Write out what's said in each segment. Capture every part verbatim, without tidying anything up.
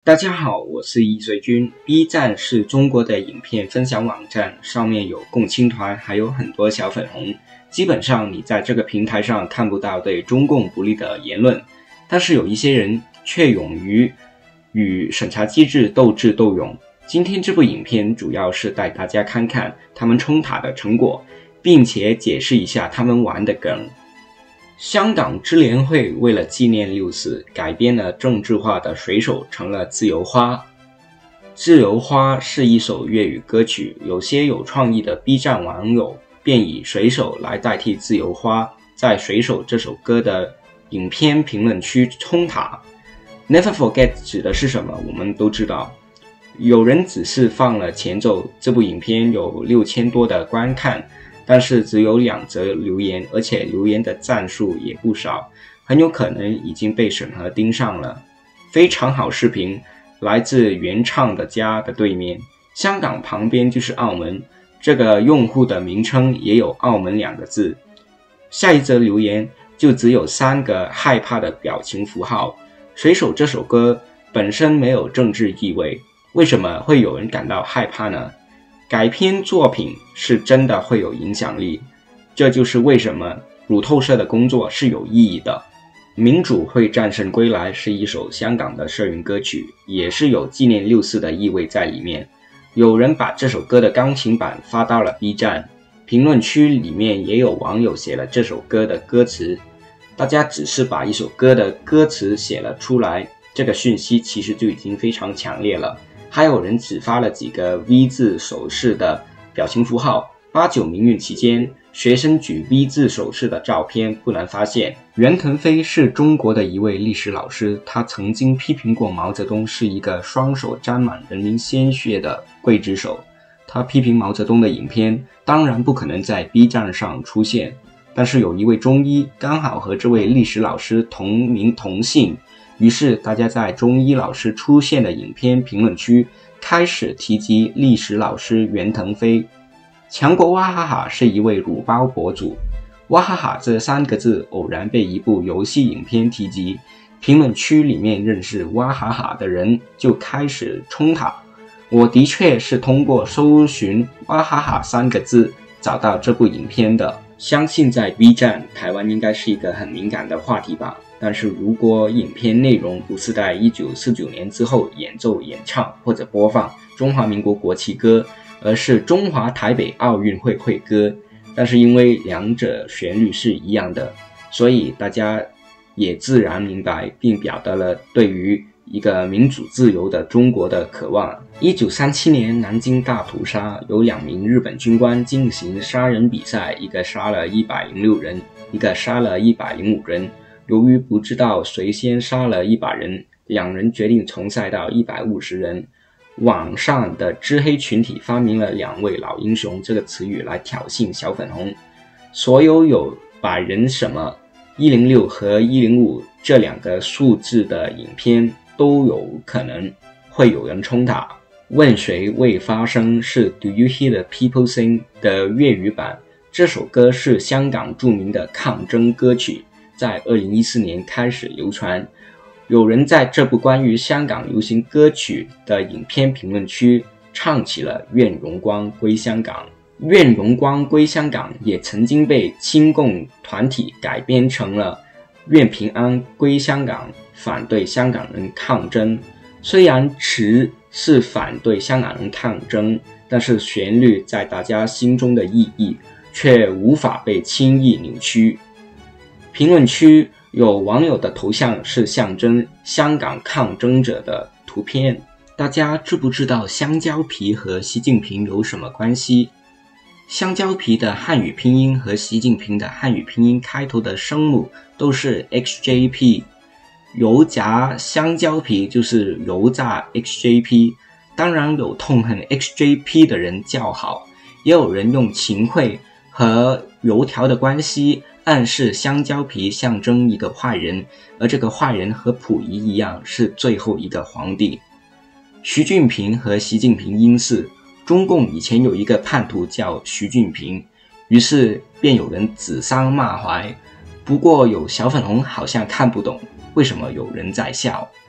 大家好，我是易水军。B 站是中国的影片分享网站，上面有共青团，还有很多小粉红。基本上你在这个平台上看不到对中共不利的言论，但是有一些人却勇于与审查机制斗智斗勇。今天这部影片主要是带大家看看他们冲塔的成果，并且解释一下他们玩的梗。香港支联会为了纪念六四，改编了政治化的水手成了自由花。自由花是一首粤语歌曲，有些有创意的 B 站网友便以水手来代替自由花，在水手这首歌的影片评论区冲塔。 Never Forget 指的是什么我们都知道，有人只是放了前奏，这部影片有六千多的观看，但是只有两则留言，而且留言的赞数也不少，很有可能已经被审核盯上了。非常好视频来自原唱的家的对面，香港旁边就是澳门，这个用户的名称也有澳门两个字。下一则留言就只有三个害怕的表情符号。水手这首歌本身没有政治意味，为什么会有人感到害怕呢？改编作品是真的会有影响力，这就是为什么路透社的工作是有意义的。民主会战胜归来是一首香港的社运歌曲，也是有纪念六四的意味在里面。有人把这首歌的钢琴版发到了 B 站，评论区里面也有网友写了这首歌的歌词。大家只是把一首歌的歌词写了出来，这个讯息其实就已经非常强烈了。还有人只发了几个 V 字手势的表情符号。八九民运期间，学生举 V 字手势的照片不难发现，袁腾飞是中国的一位历史老师，他曾经批评过毛泽东是一个双手沾满人民鲜血的刽子手。他批评毛泽东的影片当然不可能在 B 站上出现，但是有一位中医刚好和这位历史老师同名同姓，于是大家在中医老师出现的影片评论区开始提及历史老师袁腾飞。强国哇哈哈是一位乳包博主，哇哈哈这三个字偶然被一部游戏影片提及，评论区里面认识哇哈哈的人就开始冲塔。我的确是通过搜寻哇哈哈三个字找到这部影片的。相信在 B 站，台湾应该是一个很敏感的话题吧。但是如果影片内容不是在一九四九年之后演奏、演唱或者播放中华民国国旗歌，而是中华台北奥运会会歌，但是因为两者旋律是一样的，所以大家也自然明白并表达了对于一个民主自由的中国的渴望。一九三七年南京大屠杀，有两名日本军官进行杀人比赛，一个杀了一百零六人，一个杀了一百零五人。由于不知道谁先杀了一百人，两人决定重赛到一百五十人。网上的知黑群体发明了两位老英雄这个词语来挑衅小粉红。所有有百人什么一零六和一零五这两个数字的影片都有可能会有人冲塔。问谁未发生是 Do You Hear the People Sing 的粤语版，这首歌是香港著名的抗争歌曲，在二零一四年开始流传。有人在这部关于香港流行歌曲的影片评论区唱起了愿荣光归香港。愿荣光归香港也曾经被亲共团体改编成了愿平安归香港，反对香港人抗争。虽然词是反对香港人抗争，但是旋律在大家心中的意义却无法被轻易扭曲。评论区有网友的头像是象征香港抗争者的图片。大家知不知道香蕉皮和习近平有什么关系？香蕉皮的汉语拼音和习近平的汉语拼音开头的声母都是 X J P， 油炸香蕉皮就是油炸 X J P。 当然有痛恨 X J P 的人叫好，也有人用秦桧和油条的关系暗示香蕉皮象征一个坏人，而这个坏人和溥仪一样是最后一个皇帝。徐俊平和习近平因事，中共以前有一个叛徒叫徐俊平，于是便有人指桑骂槐。不过有小粉红好像看不懂为什么有人在笑。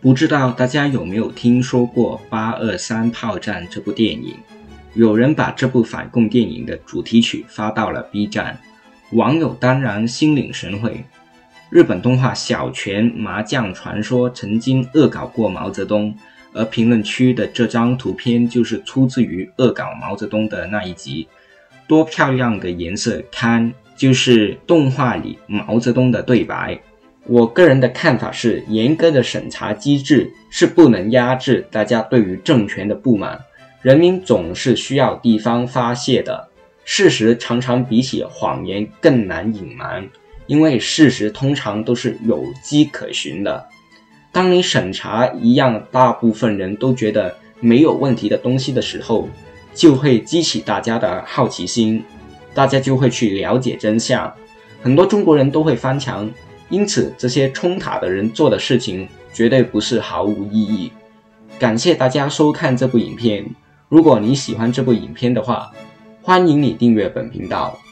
不知道大家有没有听说过八二三炮战这部电影？有人把这部反共电影的主题曲发到了 B 站，网友当然心领神会。日本动画《小泉麻将传说》曾经恶搞过毛泽东，而评论区的这张图片就是出自于恶搞毛泽东的那一集。多漂亮的颜色，看就是动画里毛泽东的对白。我个人的看法是，严格的审查机制是不能压制大家对于政权的不满，人民总是需要地方发泄的。事实常常比起谎言更难隐瞒，因为事实通常都是有迹可循的。当你审查一样大部分人都觉得没有问题的东西的时候，就会激起大家的好奇心，大家就会去了解真相。很多中国人都会翻墙，因此这些冲塔的人做的事情绝对不是毫无意义。感谢大家收看这部影片，如果你喜欢这部影片的话，欢迎你订阅本频道。